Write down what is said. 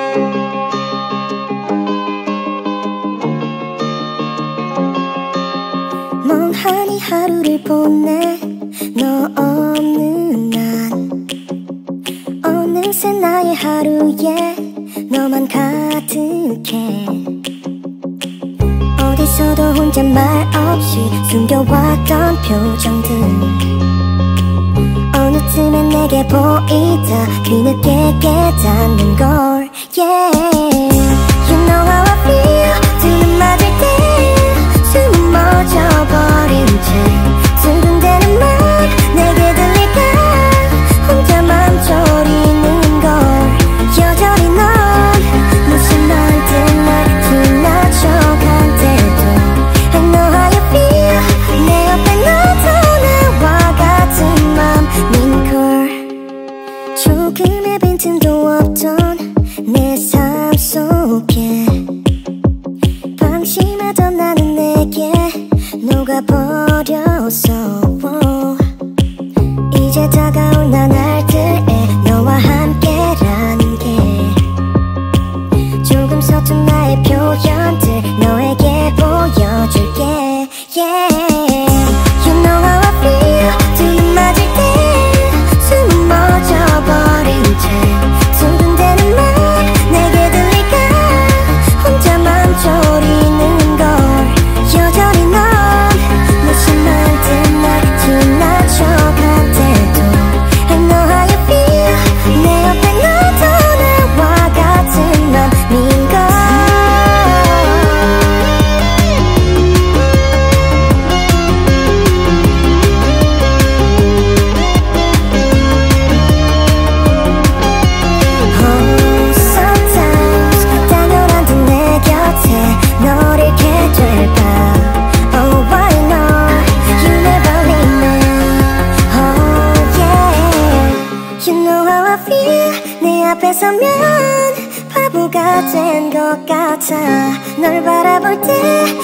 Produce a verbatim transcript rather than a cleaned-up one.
멍하니 하루를 보내 너 없는 난 어느새 나의 하루에 너만 가득해 어디서도 혼자 말 없이 숨겨왔던 표정들 어느 쯤에 내게 보이다 뒤늦게 깨닫는 걸 Yeah You know how I feel 두 눈 맞을 때 숨은 멎어버린 채 두근대는 말 내게 들릴까 혼자 맘 졸이는 걸 여전히 넌 무심한 날 지나쳐간 때도 I know how you feel 내 옆에 너도 나와 같은 맘인 걸 조금의 빈틈도 없던 내 삶 속에 방심하던 나는 내게 녹아버렸어 이제 다가올 나날들에 너와 함께라는 게 조금 서툰 나의 표현들 너에게 보여줄게 Yeah You know how I feel 두 눈 맞을 때 숨은 멎어버린 채 두근대는 말 내게 들릴까 혼자 맘 졸이는 걸 여전히 넌 무심한 듯 날 지나쳐갈 때도 I know how you feel 내 옆에 너도 나와 같은 맘인 걸 Oh sometimes 당연한 듯 내 곁에 널 잃게 될까 Oh I know you never leave me Oh yeah You know how I feel 내 앞에 서면 바보가 된 것 같아 널 바라볼 때